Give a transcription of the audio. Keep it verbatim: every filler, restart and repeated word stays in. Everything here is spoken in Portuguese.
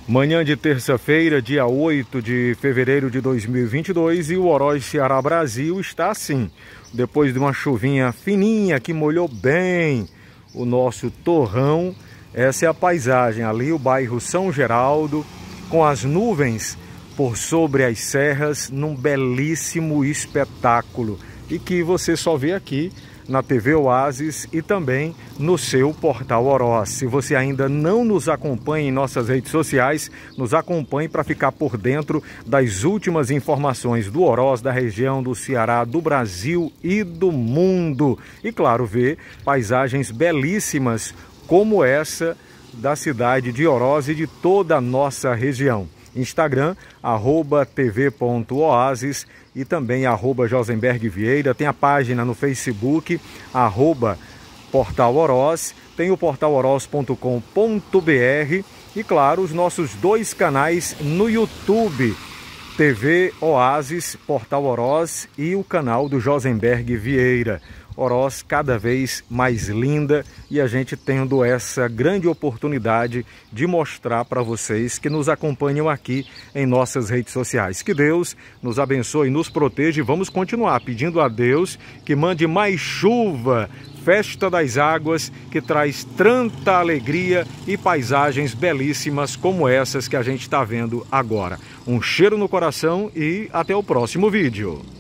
Manhã de terça-feira, dia oito de fevereiro de dois mil e vinte e dois, e o Oroz Ceará Brasil está assim. Depois de uma chuvinha fininha que molhou bem o nosso torrão, essa é a paisagem ali, o bairro São Geraldo, com as nuvens por sobre as serras, num belíssimo espetáculo, e que você só vê aqui na T V Oásis e também no seu portal Oroz. Se você ainda não nos acompanha em nossas redes sociais, nos acompanhe para ficar por dentro das últimas informações do Oroz, da região do Ceará, do Brasil e do mundo. E claro, ver paisagens belíssimas como essa da cidade de Oroz e de toda a nossa região. Instagram, arroba tv.oasis e também arroba Josenberg Vieira. Tem a página no Facebook, arroba Portal Oroz. Tem o portal oroz ponto com ponto br e, claro, os nossos dois canais no YouTube, T V Oásis, Portal Oroz e o canal do Josenberg Vieira. Oroz cada vez mais linda, e a gente tendo essa grande oportunidade de mostrar para vocês que nos acompanham aqui em nossas redes sociais. Que Deus nos abençoe e nos proteja, e vamos continuar pedindo a Deus que mande mais chuva, festa das águas, que traz tanta alegria e paisagens belíssimas como essas que a gente está vendo agora. Um cheiro no coração e até o próximo vídeo.